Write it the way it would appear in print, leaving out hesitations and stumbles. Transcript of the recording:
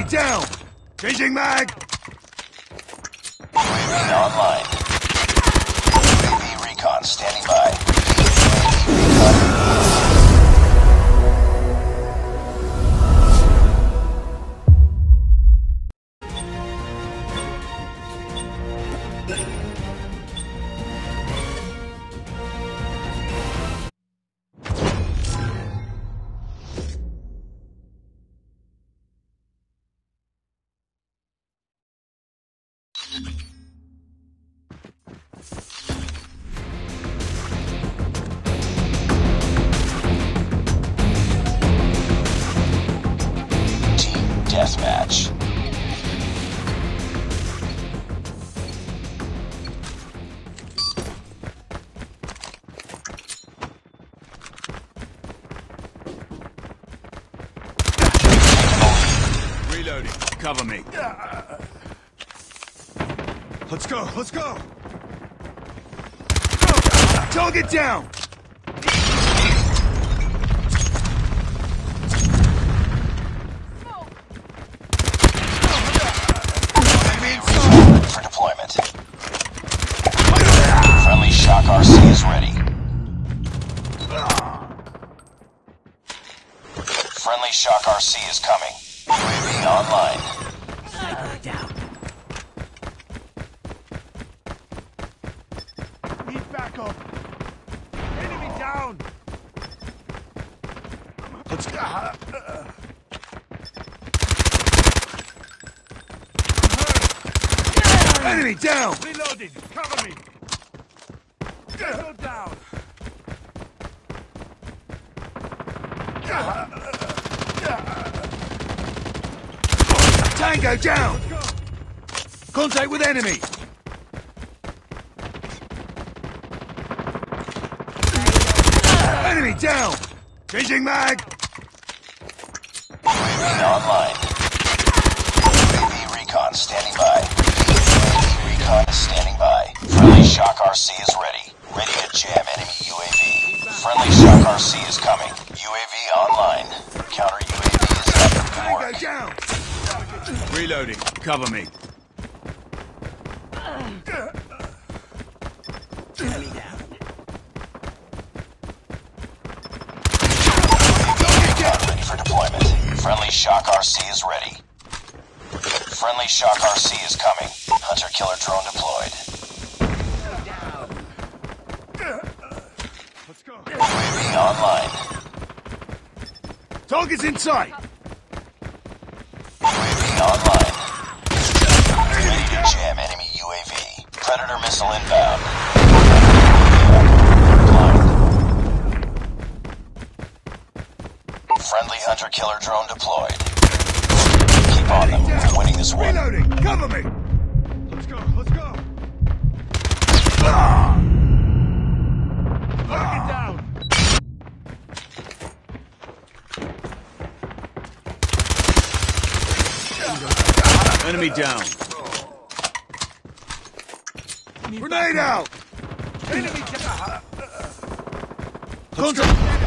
down! Changing mag! UAV online. UAV recon standing by. UAV Team deathmatch. Reloading. Cover me. Let's go, let's go! Target down! For deployment. Friendly Shock RC is ready. Friendly Shock RC is coming. UAV online. Down. Need backup! Enemy down! Let's go! Enemy down! Reloading! Cover me! Go down! Tango down! Contact with enemy! Enemy down! Changing mag! UAV online. UAV recon standing by. UAV recon is standing by. Friendly Shock RC is ready. Ready to jam enemy UAV. Friendly Shock RC is coming. UAV online. Counter UAV is up. Good Tango work. down! Reloading. Cover me. Enemy down. Ready for deployment. Friendly Shock RC is ready. Friendly Shock RC is coming. Hunter-killer drone deployed. Let's go. UAV online. Target's in sight! UAV online. Ready to jam enemy UAV. Predator missile inbound. Friendly hunter-killer drone deployed. Keep on them. We're winning this one. Reloading! Cover me! Let's go, let's go! Target down! Enemy down! Grenade out! Enemy down! Contact!